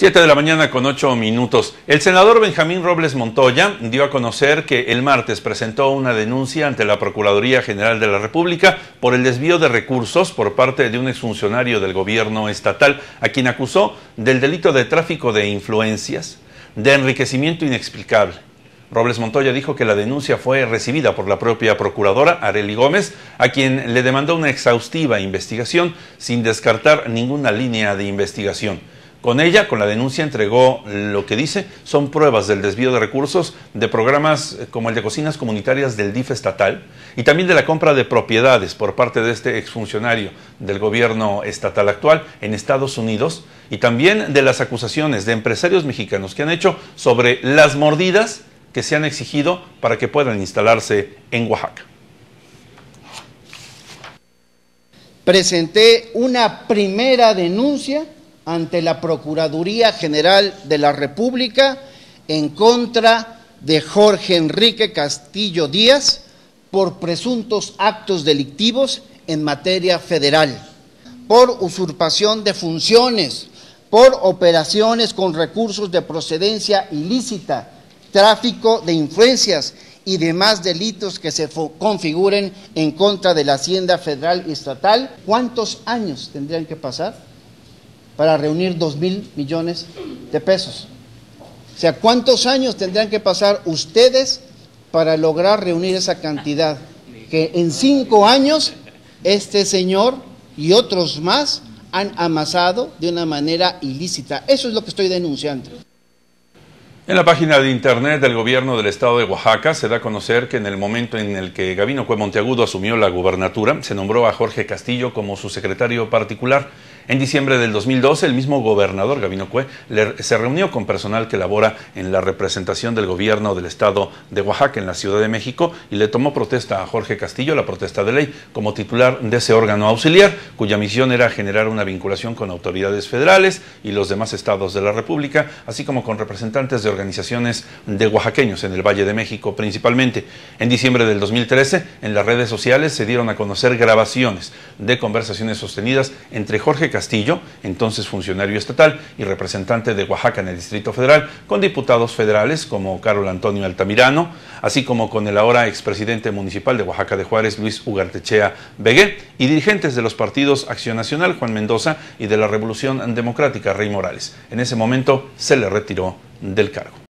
7 de la mañana con 8 minutos. El senador Benjamín Robles Montoya dio a conocer que el martes presentó una denuncia ante la Procuraduría General de la República por el desvío de recursos por parte de un exfuncionario del gobierno estatal, a quien acusó del delito de tráfico de influencias, de enriquecimiento inexplicable. Robles Montoya dijo que la denuncia fue recibida por la propia procuradora, Arely Gómez, a quien le demandó una exhaustiva investigación sin descartar ninguna línea de investigación. Con ella, con la denuncia, entregó lo que dice son pruebas del desvío de recursos de programas como el de cocinas comunitarias del DIF estatal y también de la compra de propiedades por parte de este exfuncionario del gobierno estatal actual en Estados Unidos y también de las acusaciones de empresarios mexicanos que han hecho sobre las mordidas que se han exigido para que puedan instalarse en Oaxaca. Presenté una primera denuncia ante la Procuraduría General de la República en contra de Jorge Enrique Castillo Díaz por presuntos actos delictivos en materia federal, por usurpación de funciones, por operaciones con recursos de procedencia ilícita, tráfico de influencias y demás delitos que se configuren en contra de la Hacienda Federal y Estatal. ¿Cuántos años tendrían que pasar para reunir 2,000 millones de pesos? O sea, ¿cuántos años tendrán que pasar ustedes para lograr reunir esa cantidad? Que en 5 años este señor y otros más han amasado de una manera ilícita. Eso es lo que estoy denunciando. En la página de internet del gobierno del estado de Oaxaca se da a conocer que en el momento en el que Gabino Cue Monteagudo asumió la gubernatura, se nombró a Jorge Castillo como su secretario particular. En diciembre del 2012, el mismo gobernador Gabino Cue se reunió con personal que labora en la representación del gobierno del estado de Oaxaca en la Ciudad de México y le tomó protesta a Jorge Castillo, la protesta de ley, como titular de ese órgano auxiliar, cuya misión era generar una vinculación con autoridades federales y los demás estados de la República, así como con representantes de organizaciones de oaxaqueños en el Valle de México principalmente. En diciembre del 2013, en las redes sociales se dieron a conocer grabaciones de conversaciones sostenidas entre Jorge Castillo, entonces funcionario estatal y representante de Oaxaca en el Distrito Federal, con diputados federales como Carlos Antonio Altamirano, así como con el ahora expresidente municipal de Oaxaca de Juárez, Luis Ugartechea Begué, y dirigentes de los partidos Acción Nacional, Juan Mendoza, y de la Revolución Democrática, Rey Morales. En ese momento se le retiró del cargo.